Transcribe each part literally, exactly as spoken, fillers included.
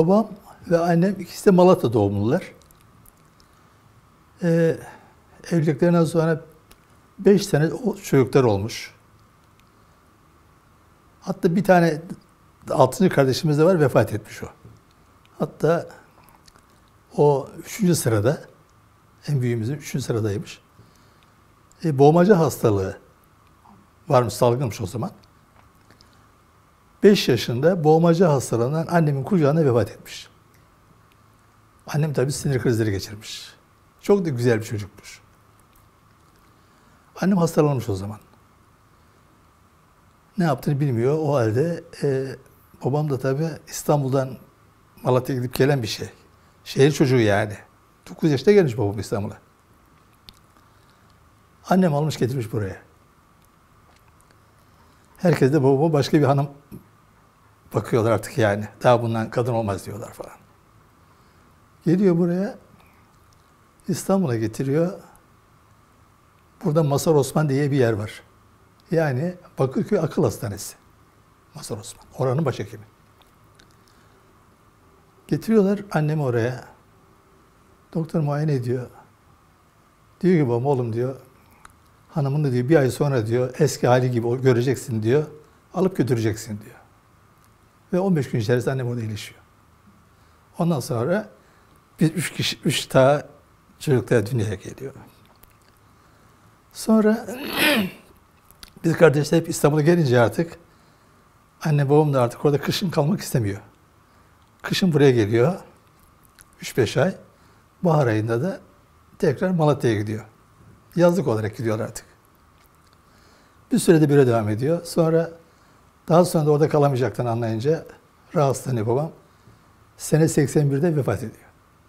babam ve annem ikisi de Malatya doğumlular. Ee, evliliklerinden sonra beş sene o çocuklar olmuş. Hatta bir tane altıncı kardeşimiz de var, vefat etmiş o. Hatta o üçüncü sırada, en büyüğümüzün üçüncü sıradaymış. E, boğmaca hastalığı varmış, salgınmış o zaman. beş yaşında boğmaca hastalığından annemin kucağına vefat etmiş. Annem tabii sinir krizleri geçirmiş. Çok da güzel bir çocukmuş. Annem hastalanmış o zaman. Ne yaptığını bilmiyor. O halde e, babam da tabii İstanbul'dan Malatya'ya gidip gelen bir şey. Şehir çocuğu yani. dokuz yaşında gelmiş babam İstanbul'a. Annem almış getirmiş buraya. Herkes de babama başka bir hanım bakıyorlar artık yani. Daha bundan kadın olmaz diyorlar falan. Geliyor buraya. İstanbul'a getiriyor. Burada Mazhar Osman diye bir yer var. Yani Bakırköy Akıl Hastanesi. Mazhar Osman. Oranın başhekimi. Getiriyorlar annemi oraya. Doktor muayene ediyor. Diyor ki babam oğlum diyor. Hanımını diyor bir ay sonra diyor eski hali gibi göreceksin diyor. Alıp götüreceksin diyor. Ve on beş gün içerisinde annem orada iyileşiyor. Ondan sonra biz üç kişi, üç daha çocuklar dünyaya geliyor. Sonra biz kardeşler hep İstanbul'a gelince artık anne babam da artık orada kışın kalmak istemiyor. Kışın buraya geliyor. üç beş ay. Bahar ayında da tekrar Malatya'ya gidiyor. Yazlık olarak gidiyorlar artık. Bir sürede böyle devam ediyor. Sonra daha sonra da orada kalamayacaklarını anlayınca rahatsızlanıyor babam. Sene seksen birde vefat ediyor.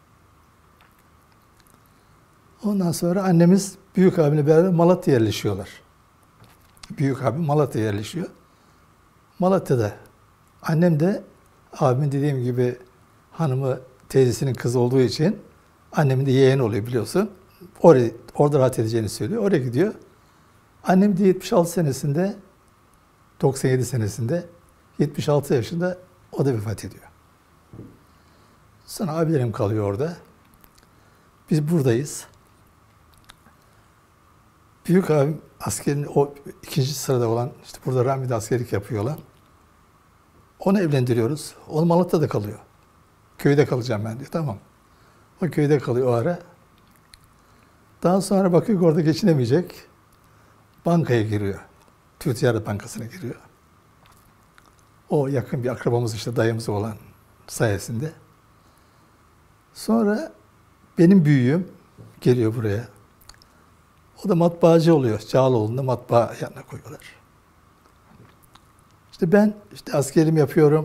Ondan sonra annemiz büyük abimle beraber Malatya'ya yerleşiyorlar. Büyük abim Malatya'ya yerleşiyor. Malatya'da annem de abimin dediğim gibi hanımı teyzesinin kızı olduğu için annemin de yeğen oluyor biliyorsun. Oraya, orada rahat edeceğini söylüyor. Oraya gidiyor. Annem de yetmiş altı senesinde, doksan yedi senesinde, yetmiş altı yaşında o da vefat ediyor. Sonra abilerim kalıyor orada. Biz buradayız. Büyük abim askerin o ikinci sırada olan, işte burada Rami'de askerlik yapıyor olan. Onu evlendiriyoruz. O Malatya'da kalıyor. Köyde kalacağım ben diyor. Tamam. O köyde kalıyor o ara. Daha sonra bakıyor ki orada geçinemeyecek. Bankaya giriyor. Türk Ticaret Bankası'na giriyor. O yakın bir akrabamız işte dayımız olan sayesinde. Sonra benim büyüğüm geliyor buraya. O da matbaacı oluyor. Çağaloğlu'nda matbaa yanına koyuyorlar. İşte ben işte askerimi yapıyorum.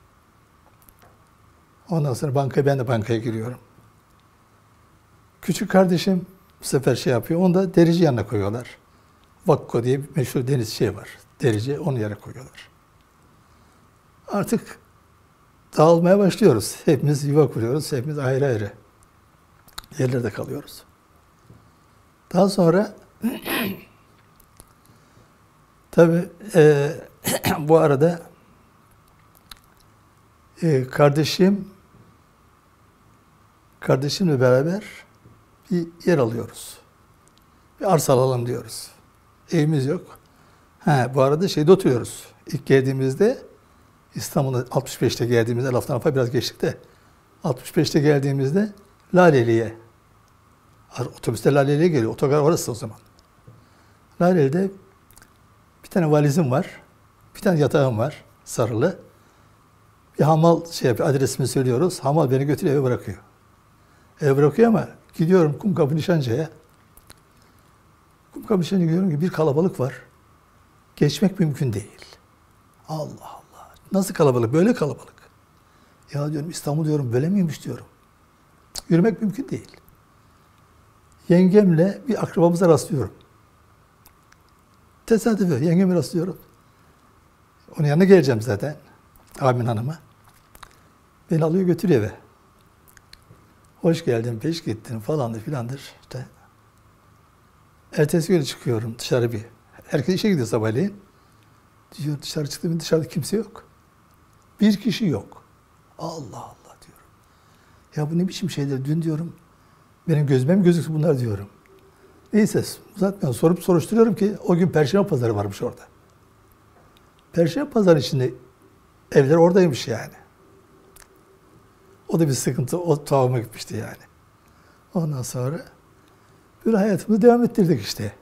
Ondan sonra bankaya ben de bankaya giriyorum. Küçük kardeşim bu sefer şey yapıyor. Onu da derici yanına koyuyorlar. Vakko diye bir meşhur deniz şey var. Derici onu yere koyuyorlar. Artık dağılmaya başlıyoruz. Hepimiz yuva kuruyoruz. Hepimiz ayrı ayrı yerlerde kalıyoruz. Daha sonra tabii e, bu arada e, kardeşim kardeşimle beraber bir yer alıyoruz. Bir arsa alalım diyoruz. Evimiz yok. Ha, bu arada şeyde oturuyoruz. İlk geldiğimizde İstanbul'a altmış beşte geldiğimizde laftan lafa biraz geçtik de altmış beşte geldiğimizde Laleli'ye otobüste Laleli'ye geliyor. Otogar orası o zaman. Laleli'de bir tane valizim var. Bir tane yatağım var. Sarılı. Bir hamal şey yapıyor. Adresimi söylüyoruz. Hamal beni götürüyor eve bırakıyor. Eve bırakıyor ama gidiyorum Kumkapı Nişancı'ya. Kumkapı Nişancı'ya gidiyorum ki bir kalabalık var. Geçmek mümkün değil. Allah Allah. Nasıl kalabalık? Böyle kalabalık. Ya diyorum İstanbul diyorum böyle miymiş diyorum. Yürümek mümkün değil. Yengemle bir akrabamıza rastlıyorum. Tesadüfen yengeme rastlıyorum. Onun yanına geleceğim zaten. Abimin hanımı. Beni alıyor götürüyor eve. Hoş geldin, peş gittin falandır filandır. İşte. Ertesi gün çıkıyorum dışarı bir. Herkes işe gidiyor sabahleyin. Diyor dışarı çıktığımda dışarıda kimse yok. Bir kişi yok. Allah Allah. Ya bu ne biçim şeyler dün diyorum. Benim gözüme mi gözüksün bunlar diyorum. Neyse uzatmayalım. Sorup soruşturuyorum ki o gün Perşembe Pazarı varmış orada. Perşembe Pazarı içinde evler oradaymış yani. O da bir sıkıntı, o tuhafıma gitmişti yani. Ondan sonra böyle hayatımızı devam ettirdik işte.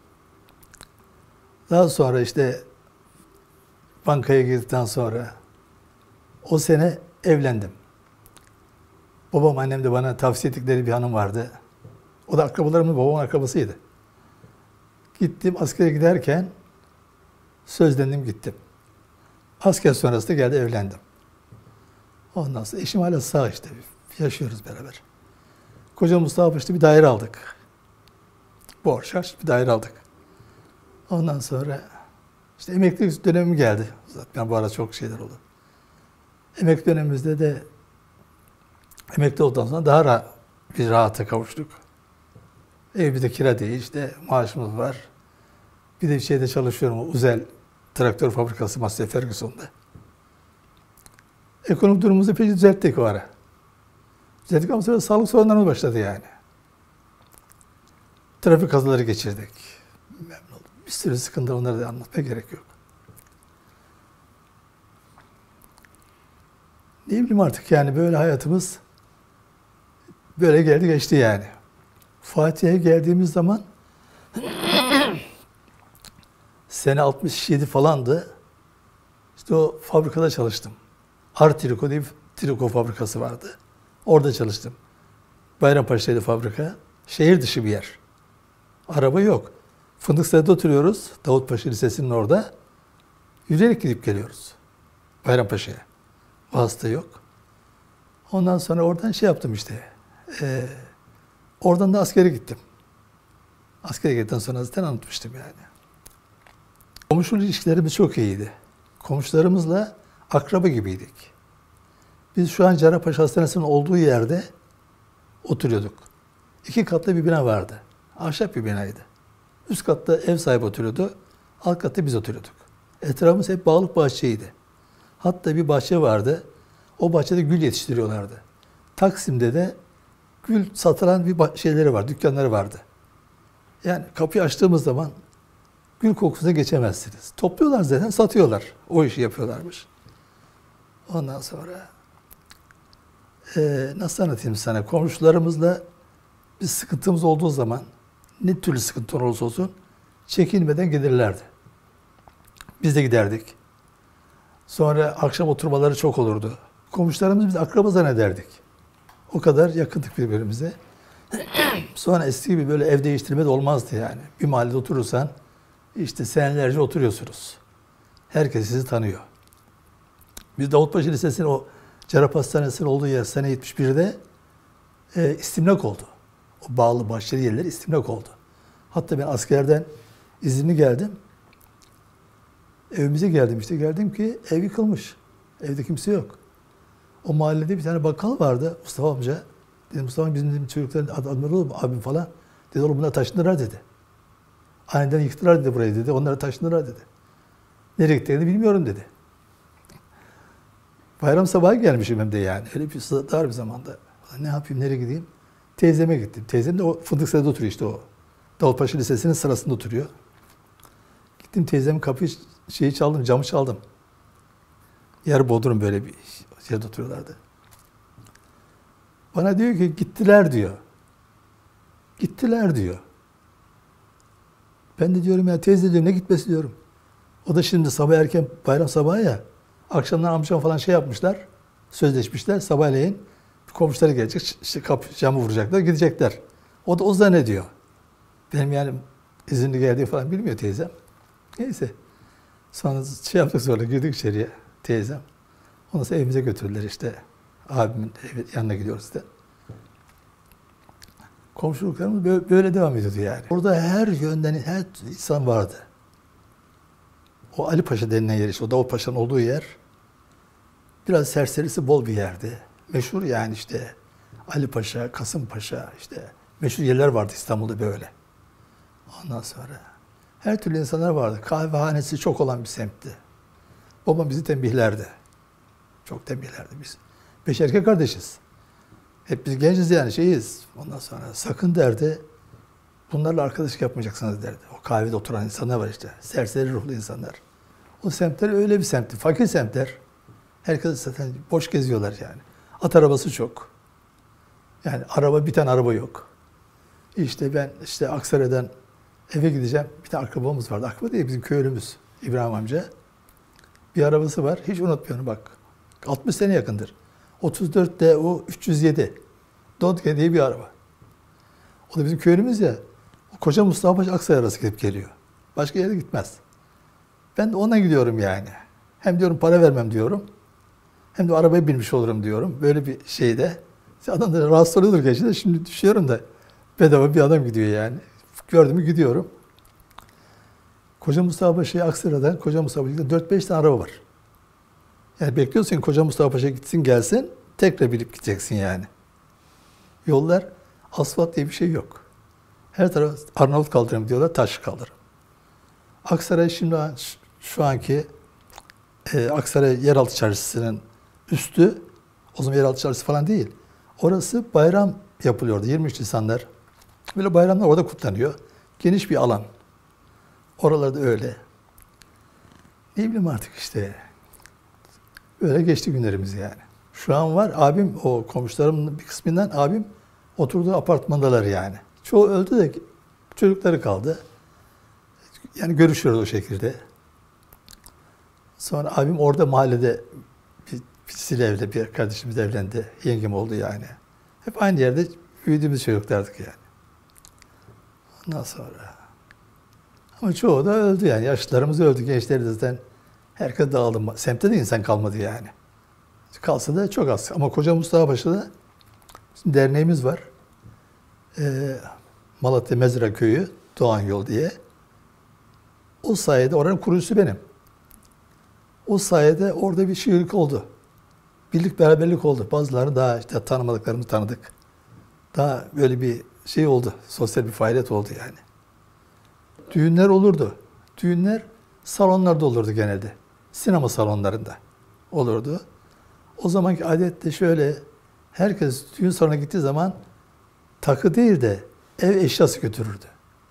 Daha sonra işte bankaya girdikten sonra o sene evlendim. Babam, annem de bana tavsiye ettikleri bir hanım vardı. O da akrabalarımın, babamın akrabasıydı. Gittim, askere giderken sözlendim, gittim. Asker sonrası da geldi, evlendim. Ondan sonra eşim hala sağ işte. Yaşıyoruz beraber. Koca Mustafa işte bir daire aldık. Borç harç bir daire aldık. Ondan sonra işte emeklilik dönemim geldi. Zaten bu arada çok şeyler oldu. Emeklilik dönemimizde de emekli olduktan sonra daha rahat, bir rahata kavuştuk. Evimizde kira değil, işte maaşımız var. Bir de bir şeyde çalışıyorum, Uzel traktör fabrikası Massey Ferguson'da. Ekonomik durumumuzu epey düzelttik o ara. Düzelttik ama sonra sağlık sorunlarımız başladı yani. Trafik kazaları geçirdik. Memnun oldum. Bir sürü sıkıntı, onları da anlatmaya gerek yok. Ne bileyim artık yani böyle hayatımız böyle geldi geçti yani. Fatih'e geldiğimiz zaman sene altmış yedi falandı. İşte o fabrikada çalıştım. Artriko diye bir triko fabrikası vardı. Orada çalıştım. Bayrampaşa'ydı fabrika. Şehir dışı bir yer. Araba yok. Fındıklı'da oturuyoruz. Davutpaşa Lisesi'nin orada. Yürüyerek gidip geliyoruz. Bayrampaşa'ya. Vasıta yok. Ondan sonra oradan şey yaptım işte. Ee, oradan da askere gittim. Askere gittikten sonra zaten anlatmıştım yani. Komşuluk ilişkilerimiz çok iyiydi. Komşularımızla akraba gibiydik. Biz şu an Cerrahpaşa Hastanesi'nin olduğu yerde oturuyorduk. İki katlı bir bina vardı. Ahşap bir binaydı. Üst katta ev sahibi oturuyordu. Alt katta biz oturuyorduk. Etrafımız hep bağlık bahçeydi. Hatta bir bahçe vardı. O bahçede gül yetiştiriyorlardı. Taksim'de de gül satılan bir şeyleri var, dükkanları vardı. Yani kapıyı açtığımız zaman gül kokusuna geçemezsiniz. Topluyorlar zaten, satıyorlar. O işi yapıyorlarmış. Ondan sonra e, nasıl anlatayım sana? Komşularımızla bir sıkıntımız olduğu zaman ne türlü sıkıntı olursa olsun çekinmeden gelirlerdi. Biz de giderdik. Sonra akşam oturmaları çok olurdu. Komşularımız biz akraba zannederdik. O kadar yakındık birbirimize. Sonra eski gibi böyle ev değiştirme de olmazdı yani. Bir mahallede oturursan işte senelerce oturuyorsunuz. Herkes sizi tanıyor. Biz Davutpaşa Lisesi'nin o Cerrahpaşa Hastanesi'nin olduğu yer sene yetmiş birde e, istimlak oldu. O bağlı bahçeli yerler istimlak oldu. Hatta ben askerden izinli geldim. Evimize geldim işte. Geldim ki ev yıkılmış. Evde kimse yok. O mahallede bir tane bakkal vardı. Mustafa amca. Dedim Mustafa bizim, bizim çocukların ad, adları olur mu? Abim falan. Dedi oğlum bunlar taşındılar dedi. Aniden yıktılar dedi burayı dedi. Onları taşındılar dedi. Nereye gittiklerini bilmiyorum dedi. Bayram sabahı gelmişim hem de yani. Öyle bir dar bir zamanda. Ne yapayım, nereye gideyim? Teyzeme gittim. Teyzem de o Fındıklı'da oturuyor işte o. Davutpaşa Lisesi'nin sırasında oturuyor. Gittim teyzemin kapıyı şeyi çaldım, camı çaldım. Yer Bodrum böyle bir yerde oturuyorlardı. Bana diyor ki gittiler diyor. Gittiler diyor. Ben de diyorum ya teyze diyorum ne gitmesi diyorum. O da şimdi sabah erken bayram sabahı ya. Akşamdan amcam falan şey yapmışlar. Sözleşmişler. Sabahleyin komşuları gelecek. İşte kapı camı vuracaklar. Gidecekler. O da o zannediyor. Benim yani izinli geldiği falan bilmiyor teyzem. Neyse. Sonra şey yaptık sonra girdik içeriye teyzem. Ondan sonra evimize götürdüler işte. Abimin evi, yanına gidiyoruz işte. Komşuluklarımız böyle, böyle devam ediyordu yani. Orada her yönden her insan vardı. O Ali Paşa denilen yer işte, o Davut Paşa'nın olduğu yer biraz serserisi bol bir yerdi. Meşhur yani işte Ali Paşa, Kasım Paşa işte meşhur yerler vardı İstanbul'da böyle. Ondan sonra her türlü insanlar vardı. Kahvehanesi çok olan bir semtti. Babam bizi tembihlerdi. Çok tembihlerdi biz. Beş erkek kardeşiz. Hep biz genciz yani şeyiz. Ondan sonra sakın derdi, bunlarla arkadaşlık yapmayacaksınız derdi. O kahvede oturan insanlar var işte. Serseri ruhlu insanlar. O semtler öyle bir semtti. Fakir semtler. Herkes zaten boş geziyorlar yani. At arabası çok. Yani araba, bir tane araba yok. İşte ben işte Aksaray'dan eve gideceğim. Bir tane akrabamız vardı. Akraba değil, bizim köylümüz İbrahim amca. Bir arabası var. Hiç unutmuyorum bak. altmış sene yakındır. otuz dört D U üç yüz yedi. Dodge diye bir araba. O da bizim köylümüz ya. O koca Mustafa Paşa Aksaray arası gidip geliyor. Başka yere gitmez. Ben de ona gidiyorum yani. Hem diyorum para vermem diyorum. Hem de arabaya binmiş olurum diyorum. Böyle bir şeyde. Adam da rahatsız oluyordur gerçi de şimdi düşüyorum da bedava bir adam gidiyor yani. Gördüm mü gidiyorum. Koca Mustafa Paşa'ya Aksaray'dan Koca Mustafa Paşa'ya dört beş tane araba var. Yani bekliyorsun Koca Mustafa Paşa gitsin gelsin tekrar binip gideceksin yani. Yollar asfalt diye bir şey yok. Her taraf Arnavut kaldırım diyorlar, taş kaldırım. Aksaray şimdi şu anki e, Aksaray Yeraltı Çarşısı'nın üstü, o zaman Yeraltı Çarşısı falan değil. Orası bayram yapılıyordu. yirmi üç Nisanlar. Böyle bayramlar orada kutlanıyor. Geniş bir alan. Oralarda öyle. Ne bileyim artık işte. Böyle geçti günlerimiz yani. Şu an var abim, o komşularımın bir kısmından abim oturduğu apartmandalar yani. Çoğu öldü de çocukları kaldı. Yani görüşüyoruz o şekilde. Sonra abim orada mahallede bir, birisiyle evli, bir kardeşimiz evlendi. Yengem oldu yani. Hep aynı yerde büyüdüğümüz çocuklardık yani. Ondan sonra. Ama çoğu da öldü yani. Yaşlılarımız öldü. Gençleri de zaten herkes dağıldı. Semtte de insan kalmadı yani. Kalsa da çok az. Ama Koca Mustafa Paşa'da bizim derneğimiz var. Ee, Malatya Mezra Köyü, Doğan Yol diye. O sayede oranın kurucusu benim. O sayede orada bir şiirlik oldu. Birlik beraberlik oldu. Bazıları daha işte tanımadıklarımızı tanıdık. Daha böyle bir şey oldu. Sosyal bir faaliyet oldu yani. Düğünler olurdu. Düğünler salonlarda olurdu genelde. Sinema salonlarında olurdu. O zamanki adet de şöyle, herkes düğün salonuna gittiği zaman takı değil de ev eşyası götürürdü.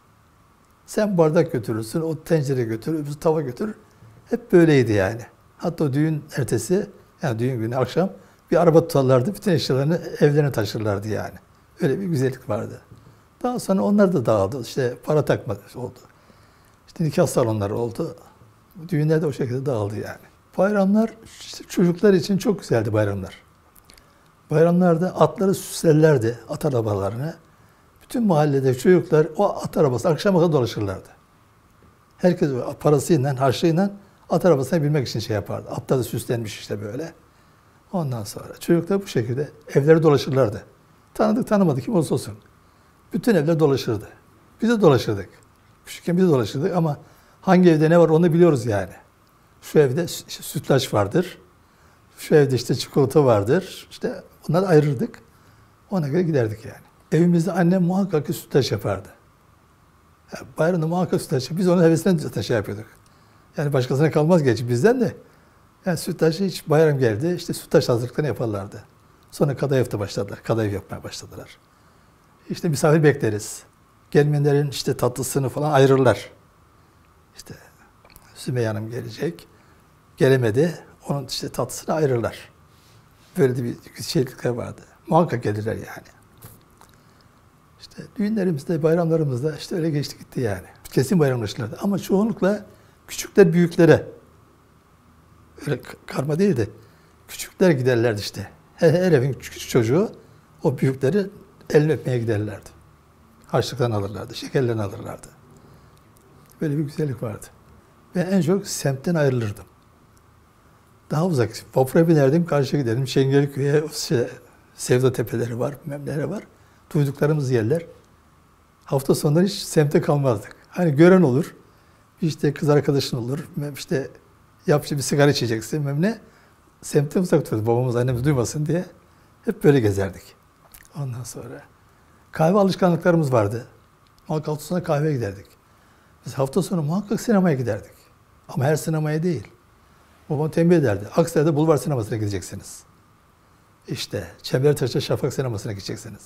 Sen bardak götürürsün, o tencere götürür, öbür tava götürür. Hep böyleydi yani. Hatta düğün ertesi, yani düğün günü akşam bir araba tutarlardı, bütün eşyalarını evlerine taşırlardı yani. Öyle bir güzellik vardı. Daha sonra onlar da dağıldı. İşte para takma oldu. İşte nikah salonları oldu. Düğünler de o şekilde dağıldı yani. Bayramlar işte çocuklar için çok güzeldi bayramlar. Bayramlarda atları süslerlerdi, at arabalarını. Bütün mahallede çocuklar o at arabası akşama kadar dolaşırlardı. Herkes parasıyla, harçlığıyla at arabasına binmek için şey yapardı. Atlar da süslenmiş işte böyle. Ondan sonra çocuklar bu şekilde evleri dolaşırlardı. Tanıdık tanımadık kim olursa olsun. Bütün evler dolaşırdı. Biz de dolaşırdık. Küçükken biz de dolaşırdık ama hangi evde ne var onu biliyoruz yani. Şu evde işte sütlaç vardır. Şu evde işte çikolata vardır. İşte bunları ayırırdık. Ona göre giderdik yani. Evimizde annem muhakkak ki sütlaç yapardı. Yani bayramda muhakkak sütlaç yapardı. Biz onun hevesinden zaten şey yapıyorduk. Yani başkasına kalmaz gerçi bizden de. Yani sütlaçı hiç bayram geldi. İşte sütlaç hazırlıklarını yaparlardı. Sonra kadayıfta başladılar. Kadayıf yapmaya başladılar. İşte misafir bekleriz. Gelmeyenlerin işte tatlısını falan ayırırlar. İşte Sümeyye Hanım gelecek. Gelemedi. Onun işte tatlısını ayırırlar. Böyle de bir şeylikler vardı. Muhakkak gelirler yani. İşte düğünlerimizde, bayramlarımızda işte öyle geçti gitti yani. Kesin bayramlaşırlardı. Ama çoğunlukla küçükler büyüklere, öyle karma değil de küçükler giderlerdi işte. Her, her evin küçük çocuğu o büyükleri elini öpmeye giderlerdi. Harçlıklarını alırlardı, şekerlerini alırlardı. Böyle bir güzellik vardı. Ben en çok semtten ayrılırdım. Daha uzak. Vapura binerdim, karşıya giderdim. Şengelköy'e, şey, Sevda Tepeleri var, memlere var. Duyduklarımız yerler. Hafta sonları hiç semte kalmazdık. Hani gören olur, işte kız arkadaşın olur, işte yap bir sigara içeceksin, memle. Semte uzak tutarız, babamız, annemiz duymasın diye. Hep böyle gezerdik. Ondan sonra kahve alışkanlıklarımız vardı. Muhakkak hafta sonu kahveye giderdik. Biz hafta sonu muhakkak sinemaya giderdik. Ama her sinemaya değil. Babam tembih ederdi. Aksaray'da bulvar sinemasına gideceksiniz. İşte Çembertaş'ta Şafak sinemasına gideceksiniz.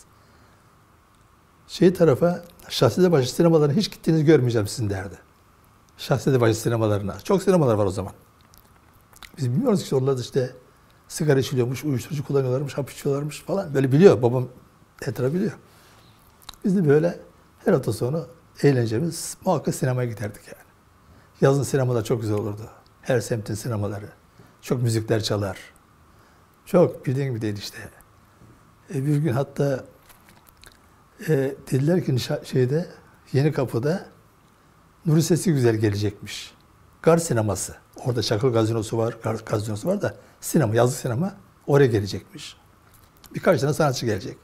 Şey tarafa, Şahsidebaşı sinemalarına hiç gittiğinizi görmeyeceğim sizin derdi. Şahsidebaşı sinemalarına. Çok sinemalar var o zaman. Biz bilmiyoruz ki oralarda işte sigara içiliyormuş, uyuşturucu kullanıyorlarmış, hap içiyorlarmış falan. Böyle biliyor, babam etrafı biliyor. Biz de böyle her hafta sonu eğlencemiz muhakkak sinemaya giderdik yani. Yazın sinemalar çok güzel olurdu. Her semtin sinemaları. Çok müzikler çalar. Çok bildiğin gibi değil işte. E, bir gün hatta e, dediler ki şeyde Yeni Kapı'da Nuri Sesi Güzel gelecekmiş. Gar sineması. Orada Çakıl Gazinosu var, Gar Gazinosu var da sinema, yazlık sinema oraya gelecekmiş. Birkaç tane sanatçı gelecek.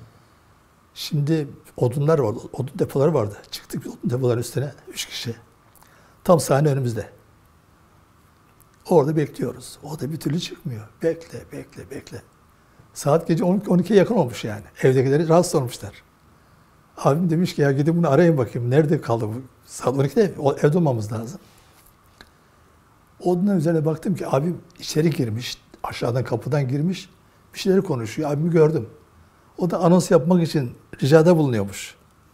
Şimdi odunlar vardı, odun depoları vardı. Çıktık bir odun depoların üstüne, üç kişi. Tam sahne önümüzde. Orada bekliyoruz. O da bir türlü çıkmıyor. Bekle, bekle, bekle. Saat gece on ikiye yakın olmuş yani. Evdekileri rahatsız olmuşlar. Abim demiş ki ya gidin bunu arayın bakayım. Nerede kaldı bu? Saat on ikide evde olmamız lazım. Odunun üzerine baktım ki abim içeri girmiş. Aşağıdan kapıdan girmiş. Bir şeyleri konuşuyor. Abimi gördüm. O da anons yapmak için ricada bulunuyormuş.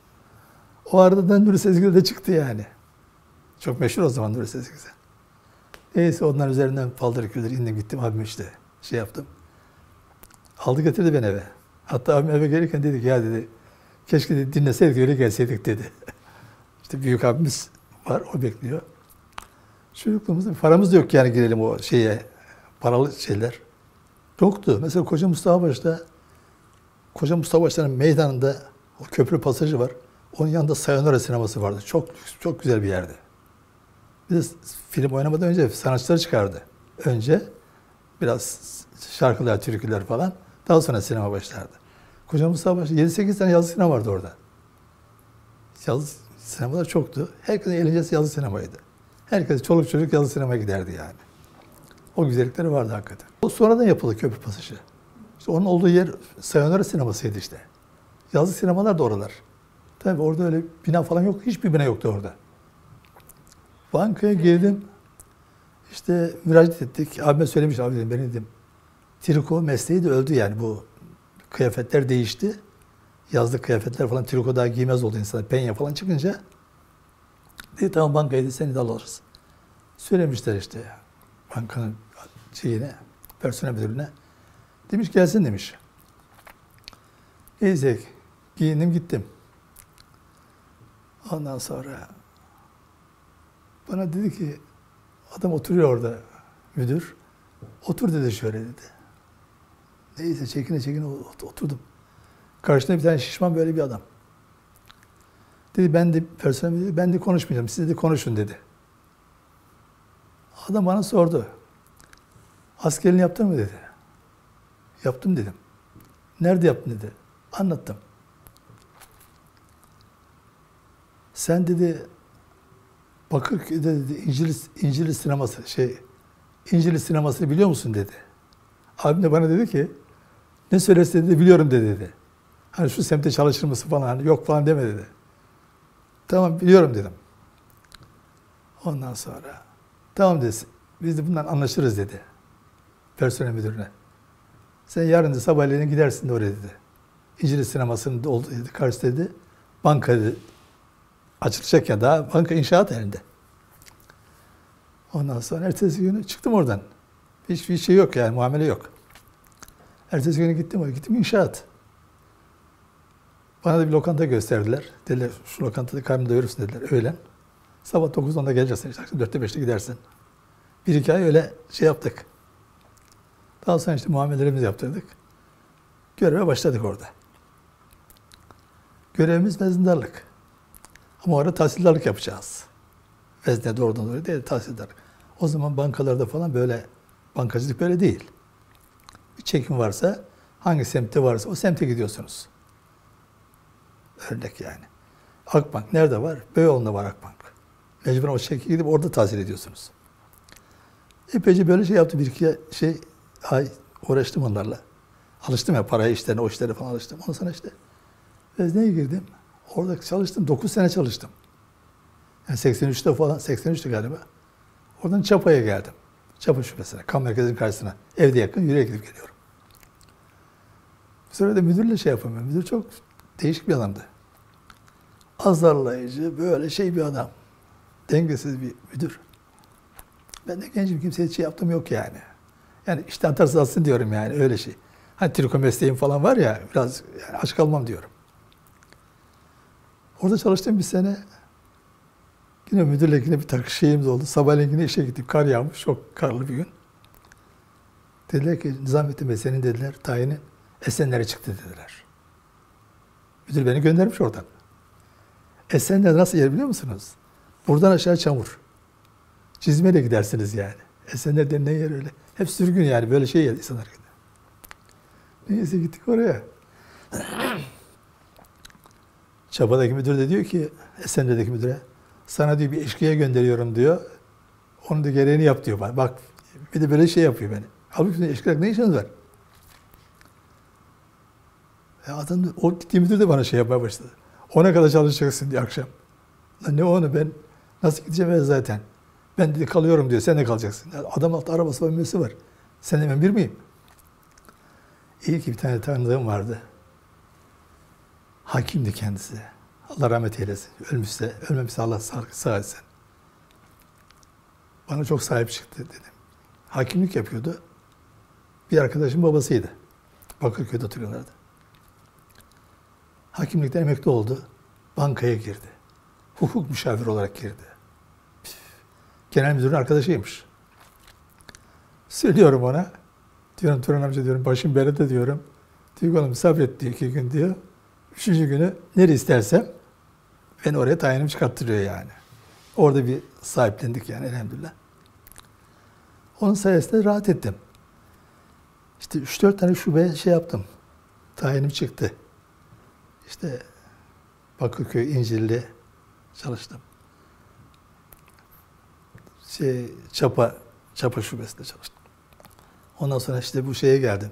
O arada da Nuri Sezgin de çıktı yani. Çok meşhur o zaman Nuri Sezgin. Neyse onların üzerinden paldır küldür indim gittim abim işte şey yaptım. Aldı getirdi beni eve. Hatta abim eve gelirken dedi ki ya dedi keşke dedi, dinleseydik öyle gelseydik dedi. İşte büyük abimiz var o bekliyor. Çocukluğumuzda paramız da yok yani girelim o şeye paralı şeyler. Yoktu. Mesela Koca Mustafa Paşa'da Koca Mustafa Paşa'nın meydanında o köprü pasajı var. Onun yanında Sayonara sineması vardı. Çok çok güzel bir yerdi. Bir de film oynamadan önce sanatçılar çıkardı. Önce biraz şarkılar, türküler falan. Daha sonra sinema başlardı. Koca Mustafa Paşa yedi sekiz tane yazlı sinema vardı orada. Yazlı sinemalar çoktu. Herkesin eğlencesi yazlı sinemaydı. Herkes çoluk çocuk yazlı sinemaya giderdi yani. O güzellikleri vardı hakikaten. O sonradan yapıldı köprü pasajı. İşte onun olduğu yer Sayonara sinemasıydı işte. Yazlı sinemalar da oralar. Tabii orada öyle bina falan yoktu. Hiçbir bina yoktu orada. Bankaya girdim. İşte müracaat ettik. Abime söylemiş abi dedim. Benim dedim. Triko mesleği de öldü yani bu. Kıyafetler değişti. Yazlık kıyafetler falan triko daha giymez oldu insanlar. Penye falan çıkınca. Dedi tamam bankaya dedi, seni de alırız. Söylemişler işte. Bankanın şeyine, personel müdürüne. Demiş gelsin demiş. Neyse giyindim gittim. Ondan sonra bana dedi ki adam oturuyor orada müdür. Otur dedi şöyle dedi. Neyse çekine çekine oturdum. Karşısında bir tane şişman böyle bir adam. Dedi ben de personel müdürü ben de konuşmayacağım. Siz de konuşun dedi. Adam bana sordu. Askerini yaptın mı dedi. Yaptım dedim. Nerede yaptın dedi. Anlattım. Sen dedi Bakırköy'de dedi İncirli, İncirli sineması şey İncirli sinemasını biliyor musun dedi. Abim de bana dedi ki ne söylerse dedi biliyorum dedi dedi. Hani şu semtte çalışır mısın falan hani yok falan deme dedi. Tamam biliyorum dedim. Ondan sonra tamam dedi. Biz de bundan anlaşırız dedi. Personel müdürüne. Sen yarın da sabahleyin gidersin de oraya dedi. İncirli sinemasının olduğu dedi. Karşı dedi. Banka dedi. Açılacak ya daha banka inşaat elinde. Ondan sonra ertesi günü çıktım oradan. Hiçbir şey yok yani muamele yok. Ertesi günü gittim oraya. Gittim inşaat. Bana da bir lokanta gösterdiler. Dediler şu lokantada karnını doyurursun dediler. Öğlen. Sabah dokuz onda geleceksin. İşte akşam dörtte beşte gidersin. Bir iki ay öyle şey yaptık. Daha sonra işte muamellerimizi yaptırdık. Göreve başladık orada. Görevimiz vezndarlık. Ama orada tahsildarlık yapacağız. Vezne doğrudan doğruya değil, tahsildarlık. O zaman bankalarda falan böyle, bankacılık böyle değil. Bir çekim varsa, hangi semtte varsa o semte gidiyorsunuz. Örnek yani. Akbank nerede var? Beyoğlu'nda var Akbank. Mecburen o çeki gidip orada tahsil ediyorsunuz. Epeyce böyle şey yaptım. Bir iki şey ay uğraştım onlarla. Alıştım ya paraya işlerine, o işlere falan alıştım. Ondan sonra işte vezneye girdim. Orada çalıştım. dokuz sene çalıştım. Yani seksen üçte falan, seksen üçte galiba. Oradan Çapa'ya geldim. Çapa şubesine, kan merkezinin karşısına. Evde yakın, yürüye gidip geliyorum. Bir sonra da müdürle şey yapamıyorum. Müdür çok değişik bir adamdı. Azarlayıcı, böyle şey bir adam. Dengesiz bir müdür. Ben de gencim, kimseye şey yaptım yok yani. Yani işte atarsın atsın diyorum yani, öyle şey. Hani triko mesleğim falan var ya, biraz yani aç kalmam diyorum. Orada çalıştım bir sene. Yine müdürle yine bir takış şeyimiz oldu. Sabahleyin yine işe gittim. Kar yağmış, çok karlı bir gün. Dediler ki Nizamettin Bey, senin dediler tayinin Esenler'e çıktı dediler. Müdür beni göndermiş oradan. Esenler nasıl yer biliyor musunuz? Buradan aşağı çamur. Çizmeyle gidersiniz yani. Esenler denilen yer öyle. Hep sürgün yani, böyle şey yer insanlar gider. Neyse gittik oraya. Çapa'daki müdür de diyor ki, Esenler'deki müdüre, sana diyor bir eşkıya gönderiyorum diyor. Onun da gereğini yap diyor bana. Bak bir de böyle şey yapıyor beni. Halbuki eşkıya ne işiniz var? Ya adam da, o gittiği müdür de bana şey yapmaya başladı. Ona kadar çalışacaksın diye akşam. Lan ne onu, ben nasıl gideceğim ben zaten. Ben de kalıyorum diyor, sen de kalacaksın. Ya adam altta arabası var, mühendisi var. Sen de ben bir miyim? İyi ki bir tane tanıdığım vardı. Hakimdi kendisi. Allah rahmet eylesin. Ölmüşse, ölmemişse Allah sağ etsin. Bana çok sahip çıktı dedim. Hakimlik yapıyordu. Bir arkadaşım babasıydı. Bakırköy'de oturuyorlardı. Hakimlikten emekli oldu. Bankaya girdi. Hukuk müşaviri olarak girdi. Genel müdürün arkadaşıymış. Söylüyorum ona. Diyorum Turan amca diyorum, başım belede diyorum. Diyor oğlum sabret diyor, iki gün diyor. Üçüncü günü nereye istersem beni oraya tayinim çıkarttırıyor yani. Orada bir sahiplendik yani elhamdülillah. Onun sayesinde rahat ettim. İşte üç dört tane şube şey yaptım. Tayinim çıktı. İşte Bakırköy, İncirli çalıştım. Şey, Çapa, Çapa şubesinde çalıştım. Ondan sonra işte bu şeye geldim.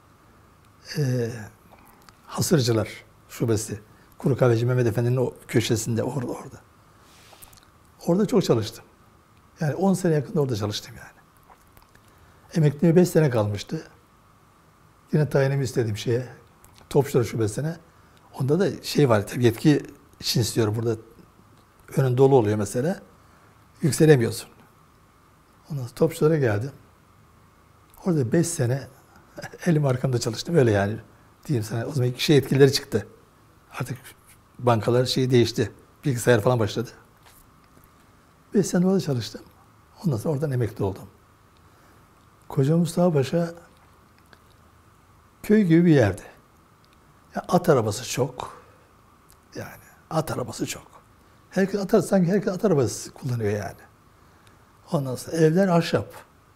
Ee, Hasırcılar şubesi. Kuru Kahveci Mehmet Efendi'nin o köşesinde, orada, orada. Orada çok çalıştım. Yani on sene yakında orada çalıştım yani. Emekliliğime beş sene kalmıştı. Yine tayinimi istediğim şeye, Topçular Şubesi'ne. Onda da şey var, tabii yetki için istiyorum burada. Önün dolu oluyor mesela. Yükselemiyorsun. Ondan sonra Topçular'a geldim. Orada beş sene elim arkamda çalıştım. Öyle yani diyeyim sana. O zaman şey etkileri çıktı. Artık bankalar şeyi değişti. Bilgisayar falan başladı. Beş sene orada çalıştım. Ondan sonra oradan emekli oldum. Koca Mustafa Paşa köy gibi bir yerdi. Ya at arabası çok. Yani at arabası çok. Herkes at, sanki herkes at arabası kullanıyor yani. Ondan sonra evler ahşap.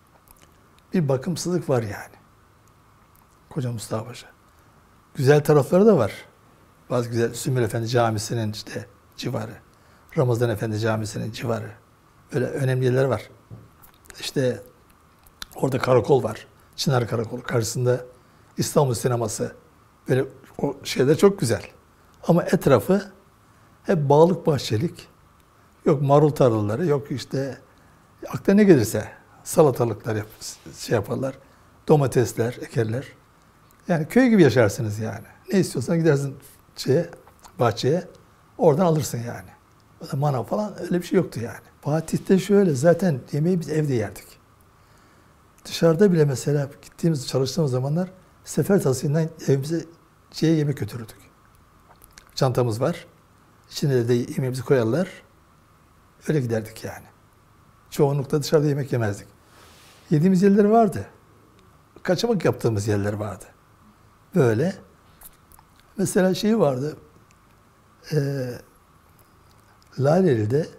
Bir bakımsızlık var yani. Koca Mustafa Paşa. Güzel tarafları da var. Bazı güzel, Sümeyye Efendi Camisi'nin işte civarı. Ramazan Efendi Camisi'nin civarı. Böyle önemli yerler var. İşte orada karakol var. Çınar Karakolu. Karşısında İstanbul Sineması. Böyle o şeyler çok güzel. Ama etrafı hep bağlık bahçelik. Yok marul tarlaları, yok işte akla ne gelirse salatalıklar yap, şey yaparlar. Domatesler ekerler. Yani köy gibi yaşarsınız yani. Ne istiyorsan gidersin şeye, bahçeye, oradan alırsın yani. O da manav falan öyle bir şey yoktu yani. Fatih'te şöyle, zaten yemeği biz evde yerdik. Dışarıda bile mesela gittiğimiz, çalıştığımız zamanlar sefer tasıyla evimize şeye yemek götürürdük. Çantamız var. İçine de yemeğimizi koyarlar. Öyle giderdik yani. Çoğunlukla dışarıda yemek yemezdik. Yediğimiz yerler vardı. Kaçamak yaptığımız yerler vardı. Böyle. Mesela şey vardı. E, Laleli'de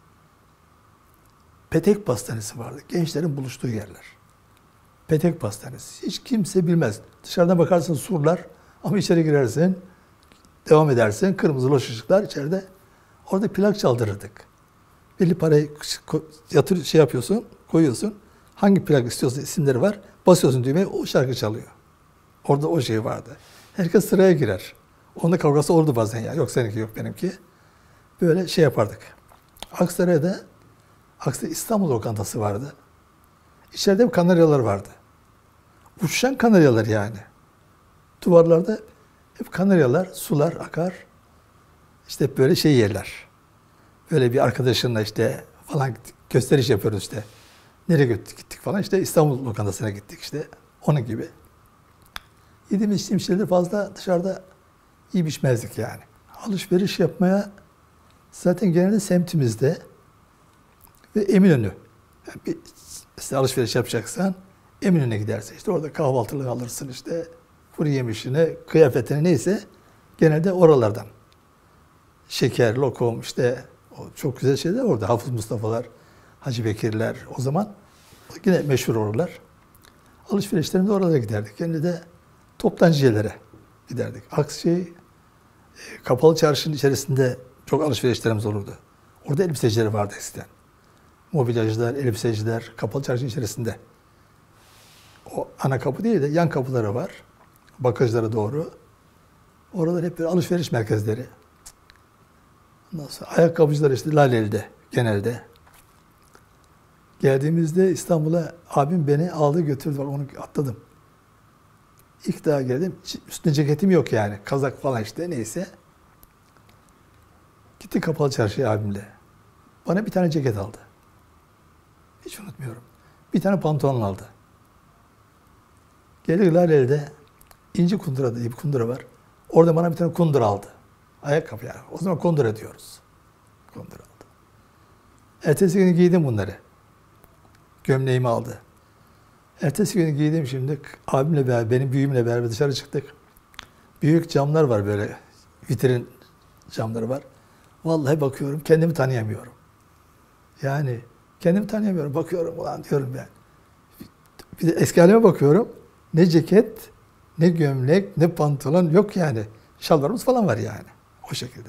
Petek Pastanesi vardı. Gençlerin buluştuğu yerler. Petek Pastanesi. Hiç kimse bilmez. Dışarıdan bakarsın surlar ama içeri girersin, devam edersin. Kırmızı loş ışıklar içeride. Orada plak çaldırırdık. Belli parayı yatır şey yapıyorsun, koyuyorsun. Hangi plak istiyorsa isimleri var. Basıyorsun düğmeye, o şarkı çalıyor. Orada o şey vardı. Herkes sıraya girer. Onda kavgası oldu bazen ya. Yok seninki, yok benimki. Böyle şey yapardık. Aksaray'da Aksaray İstanbul lokantası vardı. İçeride kanaryalar vardı. Uçuşan kanaryalar yani. Duvarlarda hep kanaryalar, sular akar. İşte hep böyle şey yerler. Böyle bir arkadaşınla işte falan gösteriş yapıyoruz işte. Nereye gittik, gittik falan işte İstanbul lokantasına gittik işte. Onun gibi. Yediğimiz içtiğimiz şeyleri fazla dışarıda iyi biçmezdik yani. Alışveriş yapmaya zaten genelde semtimizde ve Eminönü. Yani bir mesela alışveriş yapacaksan Eminönü'ne gidersin. İşte orada kahvaltılık alırsın işte. Kuru yemişini, kıyafetini neyse genelde oralardan. Şeker, lokum işte o çok güzel şeyler orada. Hafız Mustafa'lar, Hacı Bekirler o zaman yine meşhur oralar. Alışverişlerimize oralara giderdik. Genelde de toptancılara giderdik. Aksi kapalı çarşının içerisinde çok alışverişlerimiz olurdu. Orada elbiseciler vardı eskiden. Mobilyacılar, elbiseciler kapalı çarşının içerisinde. O ana kapı değil de yan kapıları var. Bakıcılara doğru. Oralar hep böyle alışveriş merkezleri. Ondan sonra ayakkabıcılar işte Laleli'de genelde. Geldiğimizde İstanbul'a abim beni aldı götürdü. Bak onu atladım. İlk daha geldim. Üstünde ceketim yok yani. Kazak falan işte neyse. Gitti kapalı çarşıya abimle. Bana bir tane ceket aldı. Hiç unutmuyorum. Bir tane pantolon aldı. Geldik Laleli'de İnci Kundura diye bir kundura var. Orada bana bir tane kundura aldı. Ayakkabı yani. O zaman kundura diyoruz. Kundura aldı. Ertesi gün giydim bunları. Gömleğimi aldı. Ertesi gün giydim şimdi. Abimle beraber, benim büyüğümle beraber dışarı çıktık. Büyük camlar var böyle. Vitrin camları var. Vallahi bakıyorum kendimi tanıyamıyorum. Yani kendimi tanıyamıyorum. Bakıyorum ulan diyorum ben. Bir de eski halime bakıyorum. Ne ceket, ne gömlek, ne pantolon yok yani. Şalvarımız falan var yani. O şekilde.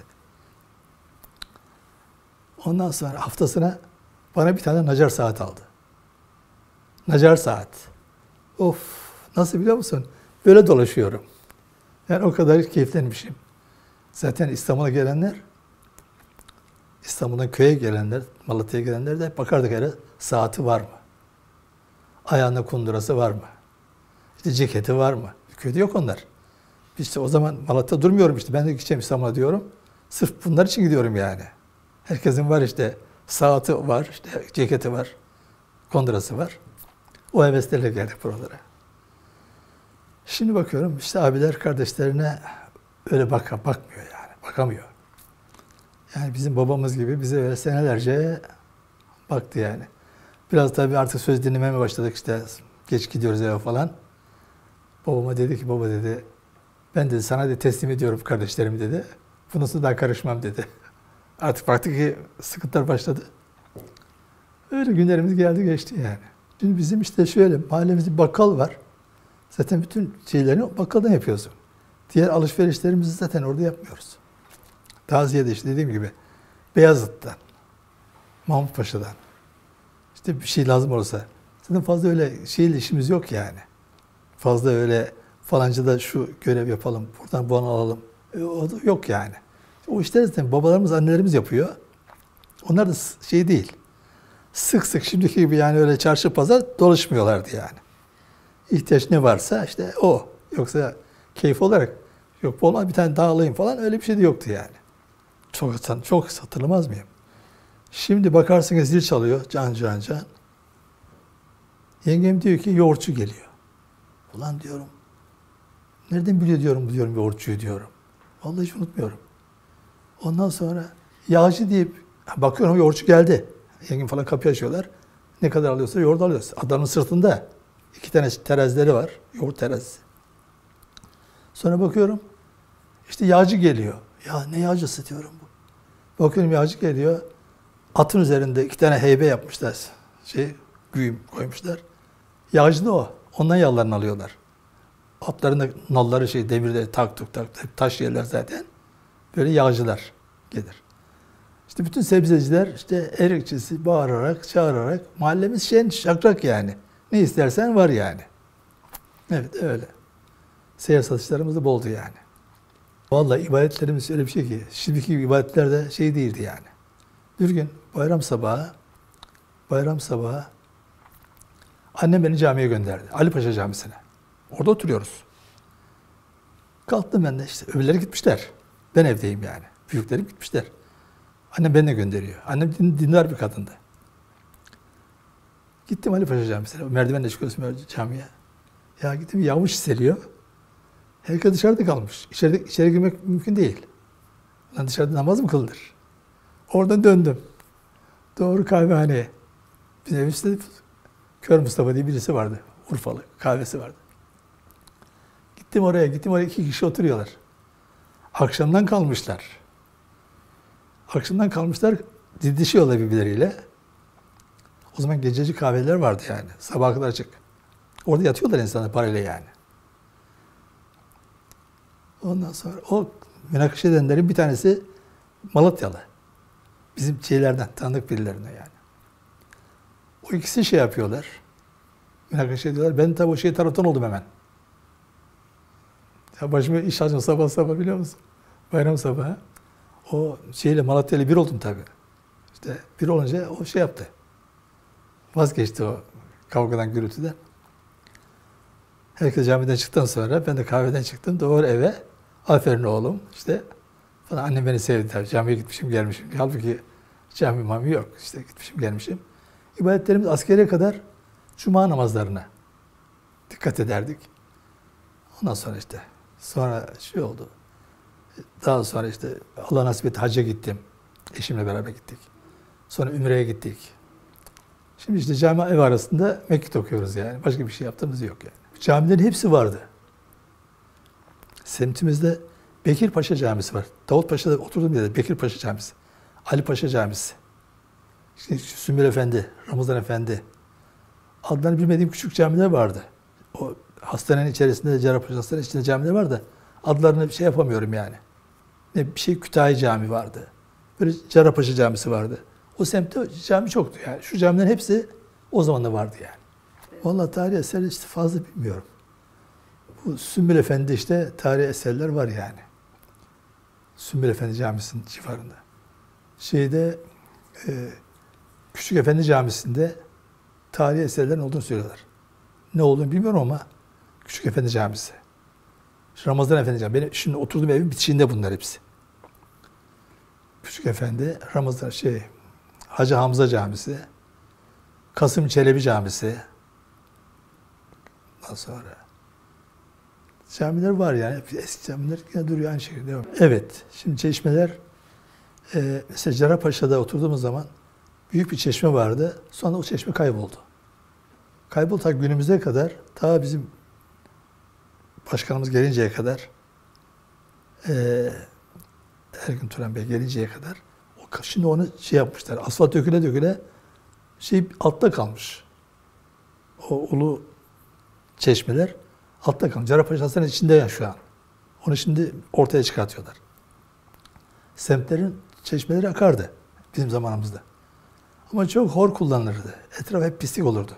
Ondan sonra haftasına bana bir tane Nacar saat aldı. Nacar saat. Of, nasıl biliyor musun? Böyle dolaşıyorum. Yani o kadar keyiflenmişim. Zaten İstanbul'a gelenler, İstanbul'dan köye gelenler, Malatya'ya gelenler de bakardık hele saati var mı? Ayağında kundurası var mı? İşte ceketi var mı? Köyde yok onlar. İşte o zaman Malatya'da durmuyorum işte. Ben de gideceğim İstanbul'a diyorum. Sırf bunlar için gidiyorum yani. Herkesin var işte. Saati var, işte ceketi var, kundurası var. O heveslerle geldik buralara. Şimdi bakıyorum işte abiler kardeşlerine öyle bak bakmıyor yani. Bakamıyor. Yani bizim babamız gibi bize öyle senelerce baktı yani. Biraz tabii artık söz dinlemeye başladık işte. Geç gidiyoruz eve falan. Babama dedi ki baba dedi ben dedi sana de teslim ediyorum kardeşlerimi dedi. Bundan sonra daha karışmam dedi. Artık baktı ki sıkıntılar başladı. Öyle günlerimiz geldi geçti yani. Şimdi bizim işte şöyle mahallemizde bakkal var. Zaten bütün şeylerini bakkaldan yapıyorsun. Diğer alışverişlerimizi zaten orada yapmıyoruz. Daha ziyade işte dediğim gibi Beyazıt'tan, Mahmutpaşa'dan işte bir şey lazım olursa. Zaten fazla öyle şeyle işimiz yok yani. Fazla öyle falancada şu görev yapalım, buradan bunu alalım. E, o da yok yani. O işleri zaten babalarımız, annelerimiz yapıyor. Onlar da şey değil. Sık sık şimdiki gibi yani öyle çarşı pazar dolaşmıyorlardı yani. İhtiyaç ne varsa işte o. Yoksa keyif olarak yok olmaz bir tane daha alayım falan öyle bir şey de yoktu yani. Çok çok hatırlamaz mıyım? Şimdi bakarsınız zil çalıyor can can can. Yengem diyor ki yoğurtçu geliyor. Ulan diyorum. Nereden biliyor diyorum bu diyorum yoğurtçuyu diyorum. Vallahi hiç unutmuyorum. Ondan sonra yağcı deyip bakıyorum yoğurtçu geldi. Yengem falan kapıyı açıyorlar. Ne kadar alıyorsa yoğurt alıyoruz. Adamın sırtında iki tane terazileri var. Yoğurt terazisi. Sonra bakıyorum işte yağcı geliyor. Ya ne yağcısı diyorum bu. Bakıyorum yağcı geliyor. Atın üzerinde iki tane heybe yapmışlar. Şey, güğüm koymuşlar. Yağcı da o. Ondan yağlarını alıyorlar. Atların da nalları şey demirleri tak tuk tak tak taş yerler zaten. Böyle yağcılar gelir. İşte bütün sebzeciler işte erikçisi bağırarak, çağırarak mahallemiz şen şakrak yani. Ne istersen var yani. Evet öyle. Seyyar satışlarımız da boldu yani. Vallahi ibadetlerimiz öyle bir şey ki şimdiki ibadetlerde şey değildi yani. Bir gün bayram sabahı bayram sabahı annem beni camiye gönderdi. Ali Paşa Camisi'ne. Orada oturuyoruz. Kalktım ben de işte. Öbürleri gitmişler. Ben evdeyim yani. Büyüklerim gitmişler. Annem beni de gönderiyor. Annem din, dindar bir kadındı. Gittim Ali Paşa Camisi'ne. Merdivenle çıkıyorsun camiye. Ya gittim yağmış hissediyor. Herkes dışarıda kalmış. İçeri, içeri girmek mümkün değil. Lan dışarıda namaz mı kılınır? Oradan döndüm. Doğru kahvehaneye. Bizim evin üstünde Kör Mustafa diye birisi vardı. Urfalı. Kahvesi vardı. Gittim oraya. Gittim oraya. iki kişi oturuyorlar. Akşamdan kalmışlar. Akşamdan kalmışlar. Didişiyorlar birbirleriyle. O zaman gececi kahveler vardı yani. Sabaha kadar açık. Orada yatıyorlar insanlar parayla yani. Ondan sonra o münakaşa edenlerin bir tanesi Malatyalı. Bizim şeylerden, tanıdık birilerinden yani. O ikisi şey yapıyorlar. Münakaşa ediyorlar. Ben tabii o şey taraftan oldum hemen. Ya başıma iş açtım sabah sabah biliyor musun? Bayram sabahı. O şeyle Malatyalı bir oldum tabii. İşte bir olunca o şey yaptı. Vazgeçti o kavgadan, gürültüden. Herkes camiden çıktıktan sonra ben de kahveden çıktım. Doğru eve. Aferin oğlum. İşte falan. Annem beni sevdi tabii. Camiye gitmişim gelmişim. Halbuki cami mami yok. İşte gitmişim gelmişim. İbadetlerimiz askeriye kadar cuma namazlarına dikkat ederdik. Ondan sonra işte sonra şey oldu. Daha sonra işte Allah nasip etti hacca gittim. Eşimle beraber gittik. Sonra Ümre'ye gittik. Şimdi işte cami ev arasında mekit okuyoruz yani. Başka bir şey yaptığımız yok yani. Camilerin hepsi vardı. Semtimizde Bekirpaşa Camisi var. Davutpaşa'da oturduğum yerde Bekirpaşa Camisi. Ali Paşa Camisi. İşte Sümbül Efendi, Ramazan Efendi. Adlarını bilmediğim küçük camiler vardı. O hastanenin içerisinde, Cerrahpaşa Hastanesi'nin içinde camiler vardı. Adlarını bir şey yapamıyorum yani. Ne bir şey Kütahya Camii vardı. Böyle Cerrahpaşa Camisi vardı. O semtte cami çoktu yani. Şu camilerin hepsi o zaman da vardı yani. Vallahi tarihi eserler işte fazla bilmiyorum. Bu Sümbül Efendi işte tarihi eserler var yani. Sümbül Efendi Camisi'nin civarında. Şeyde e, Küçük Efendi Camisi'nde tarihi eserlerin olduğunu söylüyorlar. Ne olduğunu bilmiyorum ama Küçük Efendi Camisi. Ramazan Efendi Camisi. Benim şimdi oturduğum evin bitişiğinde bunlar hepsi. Küçük Efendi, Ramazan şey, Hacı Hamza Camisi, Kasım Çelebi Camisi. Ondan sonra camiler var yani. Eski camiler yine duruyor aynı şekilde. Evet. Şimdi çeşmeler e, mesela Cerrahpaşa'da oturduğumuz zaman büyük bir çeşme vardı. Sonra o çeşme kayboldu. Kayboldu ta günümüze kadar, ta bizim başkanımız gelinceye kadar, e, Ergün Turan Bey gelinceye kadar, o, şimdi onu şey yapmışlar, asfalt döküle döküle şey altta kalmış. O ulu çeşmeler altta kalmış. Cerrahpaşa Hastanesi içinde ya şu an. Onu şimdi ortaya çıkartıyorlar. Semtlerin çeşmeleri akardı bizim zamanımızda. Ama çok hor kullanılırdı. Etraf hep pislik olurdu.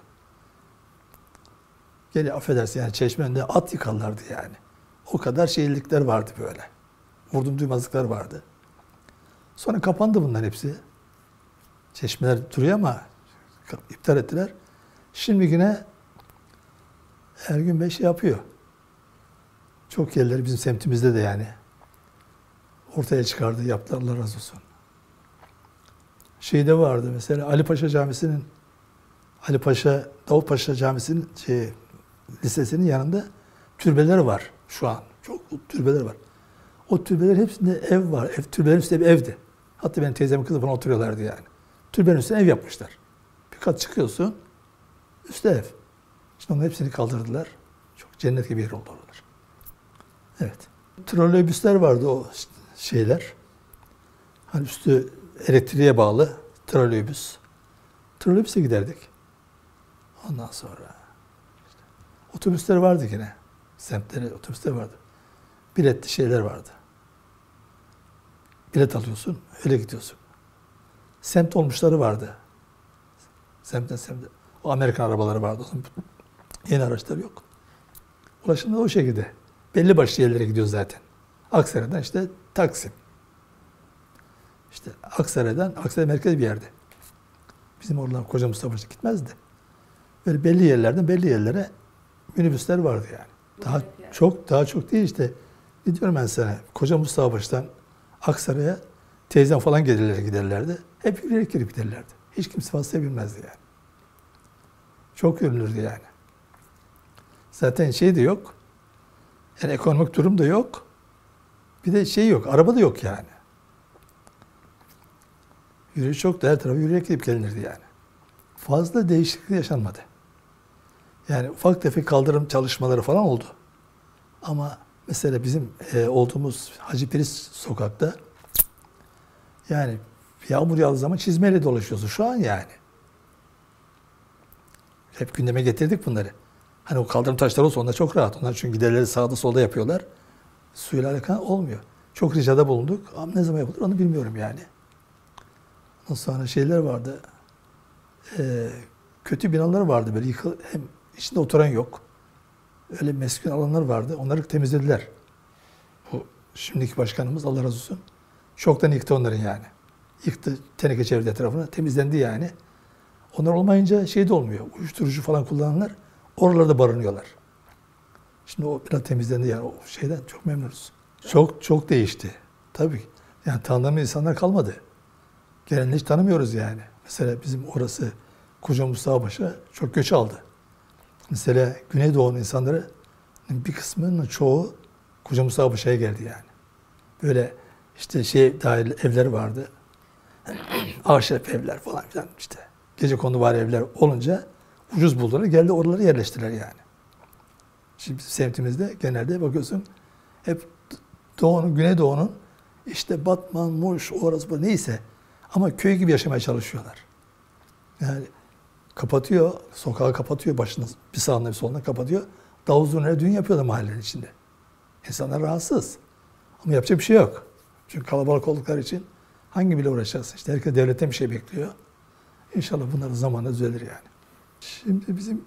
Gel affedersin yani çeşme önünde at yıkarlardı yani. O kadar şeylikler vardı böyle. Vurdum duymazlıklar vardı. Sonra kapandı bunlar hepsi. Çeşmeler duruyor ama iptal ettiler. Şimdi yine Ergün Bey şey yapıyor. Çok yerleri bizim semtimizde de yani ortaya çıkardı, yaptılar, Allah razı olsun. Şeyde vardı mesela Ali Paşa Camisi'nin, Ali Paşa, Davutpaşa Camisi'nin şey, lisesinin yanında türbeler var şu an. Çok türbeler var. O türbeler hepsinde ev var. Ev, türbelerin üstünde bir evdi. Hatta benim teyzemin kızı falan oturuyorlardı yani. Türbenin üstüne ev yapmışlar. Bir kat çıkıyorsun, üstte ev. Şimdi onların hepsini kaldırdılar. Çok cennet gibi yer oldu oralar. Evet. Trolleybüsler vardı o şeyler. Hani üstü elektriğe bağlı trolleybüs. Trolleybüse giderdik. Ondan sonra işte, otobüsler vardı yine. Semtlere otobüsler vardı. Biletli şeyler vardı. Bilet alıyorsun, öyle gidiyorsun. Semt olmuşları vardı. Semtten semte. O Amerikan arabaları vardı. Yeni araçlar yok. Ulaşım da o şekilde. Belli başlı yerlere gidiyor zaten. Aksaray'dan işte Taksim. İşte Aksaray'dan, Aksaray merkez bir yerde. Bizim oradan Koca Mustafa Paşa gitmezdi. Böyle belli yerlerden belli yerlere minibüsler vardı yani. Daha çok, daha çok değil işte. Ne diyorum ben sana? Koca Mustafa Paşa'dan Aksaray'a teyzem falan gelirler giderlerdi. Hep yürüyerek girip giderlerdi. Hiç kimse vasıtayı bilmezdi yani. Çok yürünürdü yani. Zaten şey de yok. Yani ekonomik durum da yok. Bir de şey yok. Araba da yok yani. Yürüyüş yoktu. Her tarafa yürüyerek gidip gelinirdi yani. Fazla değişiklik yaşanmadı. Yani ufak tefek kaldırım çalışmaları falan oldu. Ama mesela bizim e, olduğumuz Hacı Piriz sokakta yani yağmur yağdığı zaman çizmeyle dolaşıyorsun şu an yani. Hep gündeme getirdik bunları. Hani o kaldırım taşları olsa onlar çok rahat. Onlar çünkü giderleri sağda solda yapıyorlar. Suyla alakalı olmuyor. Çok ricada bulunduk. Ama ne zaman yapılır onu bilmiyorum yani. Ondan sonra şeyler vardı. E, kötü binalar vardı böyle yıkıl, hem içinde oturan yok. Öyle meskun alanlar vardı. Onları temizlediler. Bu şimdiki başkanımız Allah razı olsun. Çoktan yıktı onların yani. Yıktı, teneke çevirdi etrafına. Temizlendi yani. Onlar olmayınca şey de olmuyor. Uyuşturucu falan kullananlar oralarda barınıyorlar. Şimdi o biraz temizlendi yani o şeyden çok memnunuz. Çok çok değişti. Tabii. Yani tanıdığımız insanlar kalmadı. Gelenleri hiç tanımıyoruz yani. Mesela bizim orası Koca Mustafa Paşa çok göç aldı. Mesela Güneydoğu'nun insanları bir kısmının çoğu Koca Mustafa Paşa'ya geldi yani. Böyle işte şey dahil evler vardı. Ahşap evler falan filan işte. Gecekondu var evler olunca ucuz buldular. Geldi oralara yerleştiler yani. Şimdi bizim semtimizde genelde bakıyorsun hep Doğu'nun, Güneydoğu'nun işte Batman, Muş, orası bu neyse ama köy gibi yaşamaya çalışıyorlar. Yani kapatıyor, sokağı kapatıyor başını bir sağında bir solunda kapatıyor. Davul zurnayla düğün yapıyorlar mahallenin içinde. İnsanlar rahatsız. Ama yapacak bir şey yok. Çünkü kalabalık oldukları için hangi bile uğraşacaksın? İşte herkes devletten bir şey bekliyor. İnşallah bunların zamanla düzelir yani. Şimdi bizim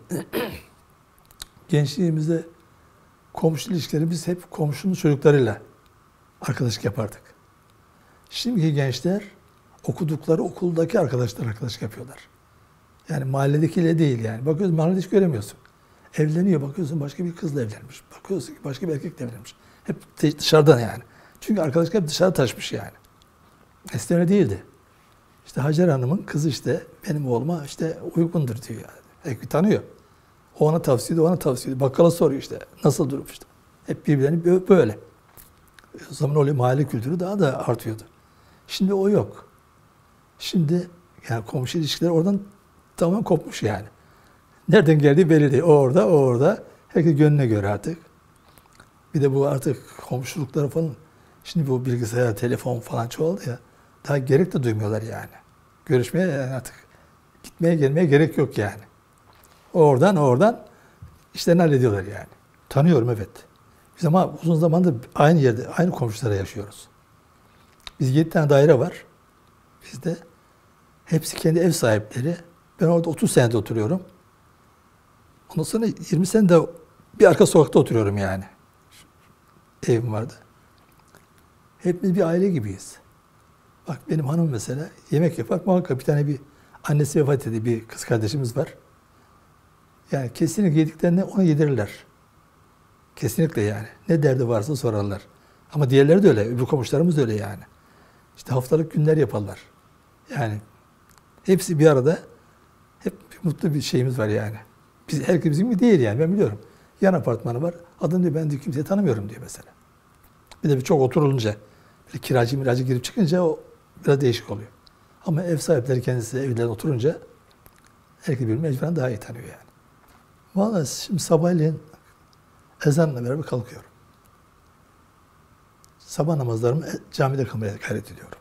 gençliğimizde komşu ilişkilerimiz hep komşunun çocuklarıyla arkadaşlık yapardık. Şimdiki gençler okudukları okuldaki arkadaşlar arkadaşlık yapıyorlar. Yani mahalledekiyle değil yani. Bakıyorsun mahallede hiç göremiyorsun. Evleniyor bakıyorsun başka bir kızla evlenmiş. Bakıyorsun ki başka bir erkekle evlenmiş. Hep dışarıdan yani. Çünkü arkadaşlık hep dışarı taşmış yani. Eskiden öyle değildi. İşte Hacer Hanım'ın kızı işte benim oğluma işte uygundur diyor yani. Hep tanıyor. O ona tavsiye ediyor, ona tavsiye ediyor. Bakkala soruyor işte nasıl durum işte. Hep birbirlerini böyle. O zaman öyle mahalle kültürü daha da artıyordu. Şimdi o yok. Şimdi yani komşu ilişkileri oradan tamamen kopmuş yani. Nereden geldiği belli değil. O orada, o orada. Herkes gönlüne göre artık. Bir de bu artık komşulukları falan. Şimdi bu bilgisayar, telefon falan çoğaldı ya. Daha gerek de duymuyorlar yani. Görüşmeye yani artık gitmeye gelmeye gerek yok yani. Oradan oradan işlerini hallediyorlar yani. Tanıyorum evet. Biz ama uzun zamandır aynı yerde, aynı komşulara yaşıyoruz. Biz yedi tane daire var. Bizde hepsi kendi ev sahipleri. Ben orada otuz senede oturuyorum. Ondan sonra yirmi senede bir arka sokakta oturuyorum yani. Evim vardı. Hepimiz bir aile gibiyiz. Bak benim hanım mesela yemek yapar. Muhakkak bir tane bir annesi vefat etti. Bir kız kardeşimiz var. Yani kesinlikle yediklerinde ona yedirirler. Kesinlikle yani. Ne derdi varsa sorarlar. Ama diğerleri de öyle. Öbür komşularımız da öyle yani. İşte haftalık günler yaparlar. Yani hepsi bir arada. Hep mutlu bir şeyimiz var yani. Biz, herkes bizim gibi değil yani ben biliyorum. Yan apartmanı var. Adını diyor ben diyor kimseyi tanımıyorum diyor mesela. Bir de bir çok oturulunca, bir kiracı miracı girip çıkınca o biraz değişik oluyor. Ama ev sahipleri kendisi evlerine oturunca herkes birbirini mecburen daha iyi tanıyor yani. Vallahi şimdi sabahleyin ezanla beraber kalkıyorum. Sabah namazlarımı camide kılmaya gayret ediyorum.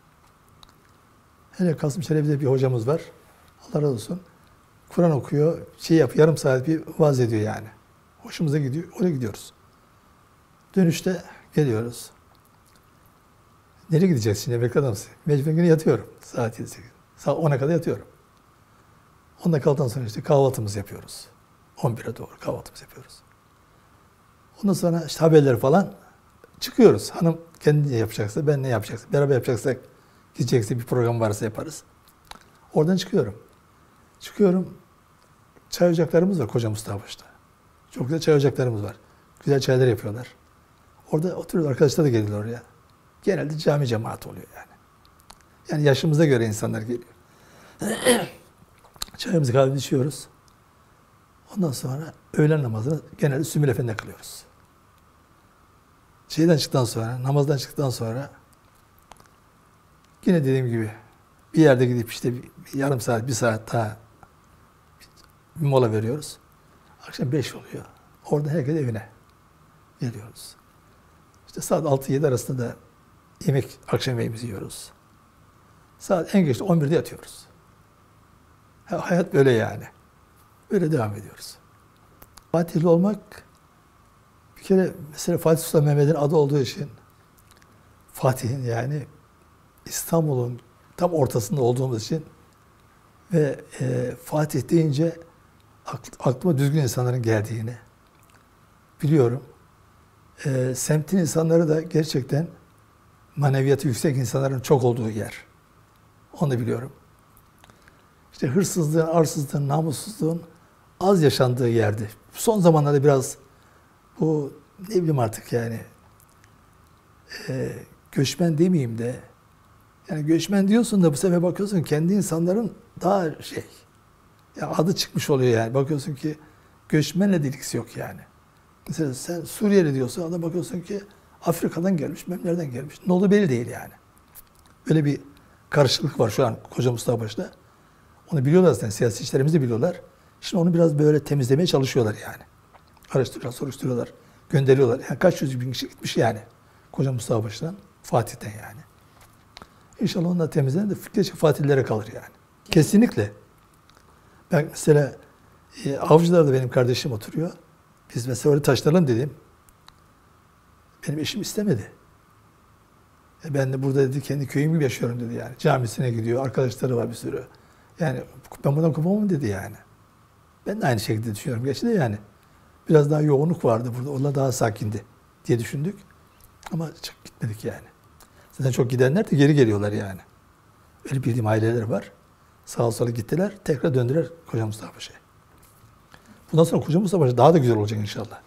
Hele Kasım Çelebi'de bir hocamız var. Allah razı olsun. Kur'an okuyor, şey yap, yarım saat bir vaaz ediyor yani. Hoşumuza gidiyor, oraya gidiyoruz. Dönüşte geliyoruz. Nereye gideceğiz şimdi? Emekli adamsın. Mecburen yine yatıyorum. Saat yedi sekiz. Saat ona kadar yatıyorum. Ondan kaldıktan sonra işte kahvaltımızı yapıyoruz. on bire doğru kahvaltımızı yapıyoruz. Ondan sonra işte haberler falan çıkıyoruz. Hanım kendi ne yapacaksa, ben ne yapacaksa, beraber yapacaksak, gidecekse bir program varsa yaparız. Oradan çıkıyorum. Çıkıyorum. Çay ocaklarımız var Koca Mustafa Paşa'da. Çok güzel çay ocaklarımız var. Güzel çaylar yapıyorlar. Orada oturuyorlar, arkadaşlar da geliyorlar oraya. Genelde cami cemaat oluyor yani. Yani yaşımıza göre insanlar geliyor. Çayımızı kahvemizi içiyoruz. Ondan sonra öğlen namazını genelde Sümül Efendi'de kılıyoruz. Şeyden çıktıktan sonra, namazdan çıktıktan sonra yine dediğim gibi bir yerde gidip işte bir, bir yarım saat, bir saat daha bir mola veriyoruz. Akşam beş oluyor. Orada herkes evine geliyoruz. İşte saat altı yedi arasında da yemek, akşam yemeğimizi yiyoruz. Saat en geç on birde yatıyoruz. Hayat böyle yani. Böyle devam ediyoruz. Fatihli olmak bir kere mesela Fatih Sultan Mehmet'in adı olduğu için Fatih'in yani İstanbul'un tam ortasında olduğumuz için ve e, Fatih deyince aklıma düzgün insanların geldiğini biliyorum. E, semtin insanları da gerçekten maneviyatı yüksek insanların çok olduğu yer. Onu da biliyorum. İşte hırsızlığın, arsızlığın, namussuzluğun az yaşandığı yerdi. Son zamanlarda biraz bu ne bileyim artık yani e, göçmen demeyeyim de yani göçmen diyorsun da bu sefer bakıyorsun kendi insanların daha şey ya adı çıkmış oluyor yani. Bakıyorsun ki göçmenle de ilgisi yok yani. Mesela sen Suriyeli diyorsun, adam bakıyorsun ki Afrika'dan gelmiş, memlerden gelmiş. Ne olduğu belli değil yani. Böyle bir karışıklık var şu an Koca Mustafa Paşa'da. Onu biliyorlar zaten, siyasetçilerimiz de biliyorlar. Şimdi onu biraz böyle temizlemeye çalışıyorlar yani. Araştırıyorlar, soruşturuyorlar, gönderiyorlar. Yani kaç yüz bin kişi gitmiş yani. Koca Mustafa Paşa'dan, Fatih'ten yani. İnşallah onlar temizlenir de gerçek Fatihlilere kalır yani. Kesinlikle. Ben mesela e, Avcılar'da benim kardeşim oturuyor. Biz mesela orada taşınalım dedim. Benim eşim istemedi. E ben de burada dedi kendi köyüm gibi yaşıyorum dedi yani. Camisine gidiyor, arkadaşları var bir sürü. Yani ben bundan kopamam dedi yani. Ben de aynı şekilde düşünüyorum. Gerçi de yani biraz daha yoğunluk vardı burada. Onlar daha sakindi diye düşündük. Ama çok gitmedik yani. Zaten çok gidenler de geri geliyorlar yani. Öyle bildiğim aileler var. Sağa sola gittiler. Tekrar döndüler Koca Mustafa Paşa'ya. Bundan sonra Koca Mustafa Paşa daha da güzel olacak inşallah.